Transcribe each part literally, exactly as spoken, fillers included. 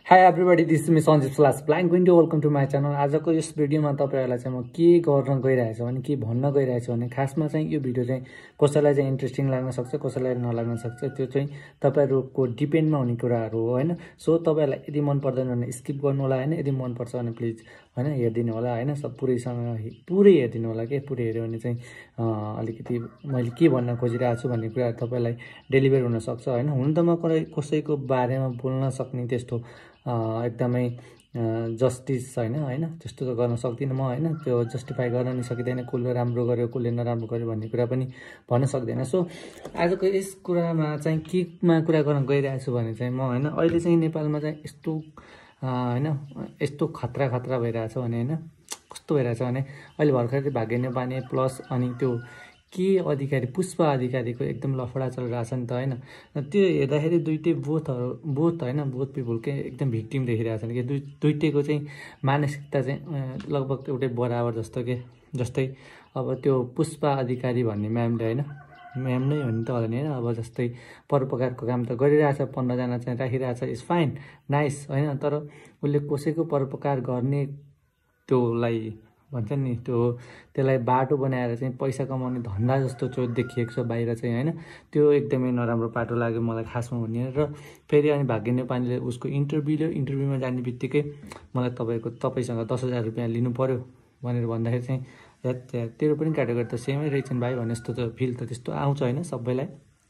High everybody, this is me Sanjeev slash blank window. Welcome to my channel. आजको यस भिडियोमा तपाईँहरूलाई चाहिँ म के गर्न गइरहेको छु भने के भन्न गइरहेको छु भने खासमा चाहिँ यो भिडियो चाहिँ कसैलाई चाहिँ इन्ट्रेस्टिङ लाग्न सक्छ, कसैलाई नलाग्न सक्छ। त्यो चाहिँ तपाईँहरूको डिपेन्डमा हुने कुराहरू हो होइन। सो तपाईँहरूलाई यदि मन पर्दैन भने स्किप गर्नु होला होइन। यदि मनपर्छ भने प्लिज होइन हेरिदिनु होला होइन। सब पुरैसँग पुरै हेरिदिनु होला के पुरै हेऱ्यो भने चाहिँ अलिकति मैले के भन्न खोजिरहेको छु भन्ने कुरा तपाईँलाई डेलिभर हुनसक्छ होइन। हुन त म कसैको बारेमा बोल्न सक्ने त्यस्तो एकदमै जस्टिस छैन होइन। त्यस्तो त गर्न सक्दिनँ म होइन। त्यो जस्टिफाई गर्न नि सकिँदैन, कसले राम्रो गर्यो कसले नराम्रो गर्यो भन्ने कुरा पनि भन्न सक्दैन। सो आजको यस कुरामा चाहिँ केमा कुरा गर्न गइरहेको छु भने चाहिँ म होइन अहिले चाहिँ नेपालमा चाहिँ यस्तो होइन यस्तो खतरा खतरा भइरहेछ भने होइन। कस्तो भइरहेछ भने अहिले भर्खरै भाग्य नेपाली प्लस अनि त्यो के अधिकारी पुष्पा अधिकारीको एकदम लफडा चलिरहेछ नि त होइन। त्यो हेर्दाखेरि दुइटै बोथहरू बोथ होइन बोथ पिपुलकै एकदम भिक्टिम देखिरहेछ नि कि दुई दुइटैको चाहिँ मानसिकता चाहिँ लगभग एउटै बराबर जस्तो के। जस्तै अब त्यो पुष्पा अधिकारी भन्ने म्यामले होइन, म्याम नै हो नि त होला नि होइन। अब जस्तै परोपकारको काम त गरिरहेछ, पन्ध्रजना चाहिँ राखिरहेछ, इज फाइन नाइस होइन। तर उसले कसैको परोपकार गर्ने त्योलाई भन्छ नि त्यो त्यसलाई बाटो बनाएर चाहिँ पैसा कमाउने धन्दा जस्तो चो देखिएको छ बाहिर चाहिँ होइन। त्यो एकदमै नराम्रो पाटो लाग्यो मलाई खासमा भन्ने। र फेरि अनि भाग्य नेपालीले उसको इन्टरभ्यू लियो, इन्टरभ्यूमा जाने बित्तिकै मलाई तपाईँको तपाईँसँग दस हजार रुपियाँ लिनु पऱ्यो भनेर भन्दाखेरि चाहिँ या तेरो पनि क्याटेगोरी त सेमै रहेछन् भाइ भने जस्तो त फिल त त्यस्तो आउँछ होइन सबैलाई।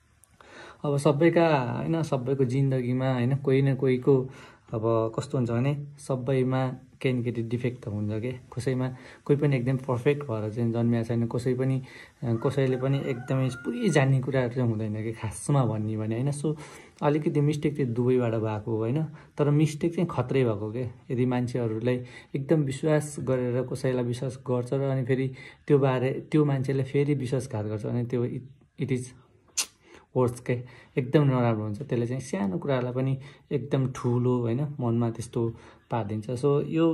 अब सबैका होइन सबैको जिन्दगीमा होइन कोही न कोहीको अब कस्तो हुन्छ भने सबैमा केही न केही डिफेक्ट त हुन्छ कि। कसैमा कोही पनि एकदम पर्फेक्ट भएर चाहिँ जन्मिएको छैन, कसै पनि कसैले पनि एकदमै पुरै जान्ने कुराहरू चाहिँ हुँदैन कि खासमा भन्ने भने होइन। सो अलिकति मिस्टेक चाहिँ दुवैबाट भएको होइन। तर मिस्टेक चाहिँ खत्रै भएको के। यदि मान्छेहरूलाई एकदम विश्वास गरेर कसैलाई विश्वास गर्छ र अनि फेरि त्यो बारे त्यो मान्छेले फेरि विश्वासघात गर्छ भने त्यो इट इज वर्ड्स के एकदम नराम्रो हुन्छ। त्यसले चाहिँ सानो कुरालाई पनि एकदम ठुलो होइन मनमा त्यस्तो पारिदिन्छ। सो यो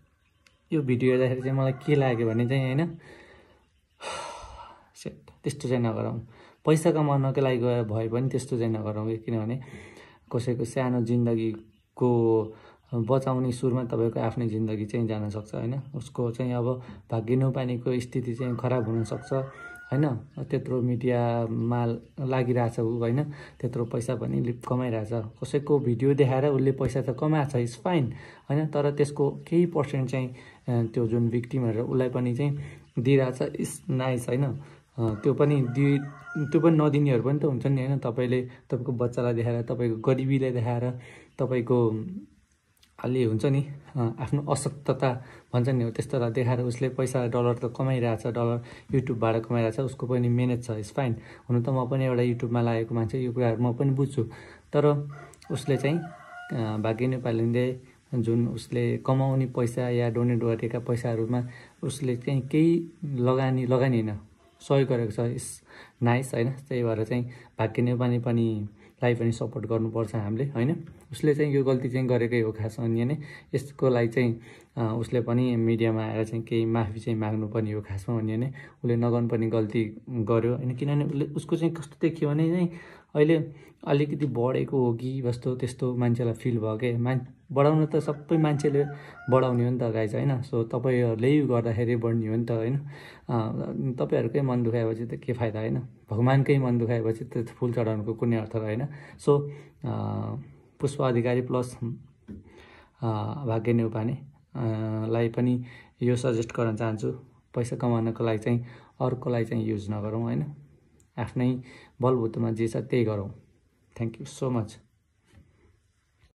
यो भिडियो हेर्दाखेरि चाहिँ मलाई के लाग्यो भने चाहिँ होइन सेट त्यस्तो चाहिँ नगरौँ। पैसा कमाउनको लागि गए भए पनि त्यस्तो चाहिँ नगरौँ कि। किनभने कसैको सानो जिन्दगीको बचाउने सुरुमा तपाईँको आफ्नै जिन्दगी चाहिँ जान सक्छ होइन। उसको चाहिँ अब भाग्य नपानीको स्थिति चाहिँ खराब हुनसक्छ होइन। त्यत्रो मिडियामा लागिरहेछ ऊ होइन, त्यत्रो पैसा पनि कमाइरहेछ। कसैको भिडियो देखाएर उसले पैसा त कमाएको छ, इज फाइन होइन। तर त्यसको केही पर्सेन्ट चाहिँ त्यो जुन भिक्टिमहरू उसलाई पनि चाहिँ दिइरहेछ, इज नाइस होइन। त्यो पनि दि त्यो पनि नदिनेहरू पनि त हुन्छ नि होइन। तपाईँले तपाईँको बच्चालाई देखाएर, तपाईँको गरिबीलाई देखाएर, तपाईँको अलि हुन्छ नि आफ्नो अशक्तता भन्छ नि हो त्यस्तोलाई देखाएर उसले पैसा डलर त कमाइरहेछ, डलर युट्युबबाट कमाइरहेछ, उसको पनि मेहनत छ, इज फाइन। हुन त म पनि एउटा युट्युबमा लागेको मान्छे, यो कुराहरू म पनि बुझ्छु। तर उसले चाहिँ भाग्य नेपालीले जुन उसले कमाउने पैसा या डोनेट गरेका पैसाहरूमा उसले चाहिँ केही लगानी लगानी होइन सहयोग गरेको छ, इज नाइस होइन। त्यही भएर चाहिँ भाग्य नेपाली पनि लाई पनि सपोर्ट गर्नुपर्छ हामीले होइन। उसले चाहिँ यो गल्ती चाहिँ गरेकै हो खास अनि नै यसको लागि चाहिँ उसले पनि मिडियामा आएर चाहिँ केही माफी चाहिँ माग्नुपर्ने हो खासमा भन्यो भने। उसले नगर्नुपर्ने गल्ती गर्यो होइन। किनभने उसले उसको चाहिँ कस्तो देखियो भने चाहिँ अहिले अलिकति बढेको हो कि जस्तो त्यस्तो मान्छेलाई फिल भयो के। मान बढाउन त सबै मान्छेले बढाउने हो नि त गाइज होइन। सो तपाईँहरूले गर्दाखेरि बढ्ने हो नि त होइन। तपाईँहरूकै मन दुखाएपछि त के फाइदा होइन। भगवान्कै मन दुखाएपछि त फुल चढाउनुको कुनै अर्थ रहेन। सो पुष्पा अधिकारी प्लस भाग्य नेपाली लाई पनि यो सजेस्ट गर्न चाहन्छु, पैसा कमाउनको लागि चाहिँ अर्कोलाई चाहिँ युज नगरौँ होइन। आफ्नै बलबुतामा जे छ त्यही गरौँ। Thank you so much.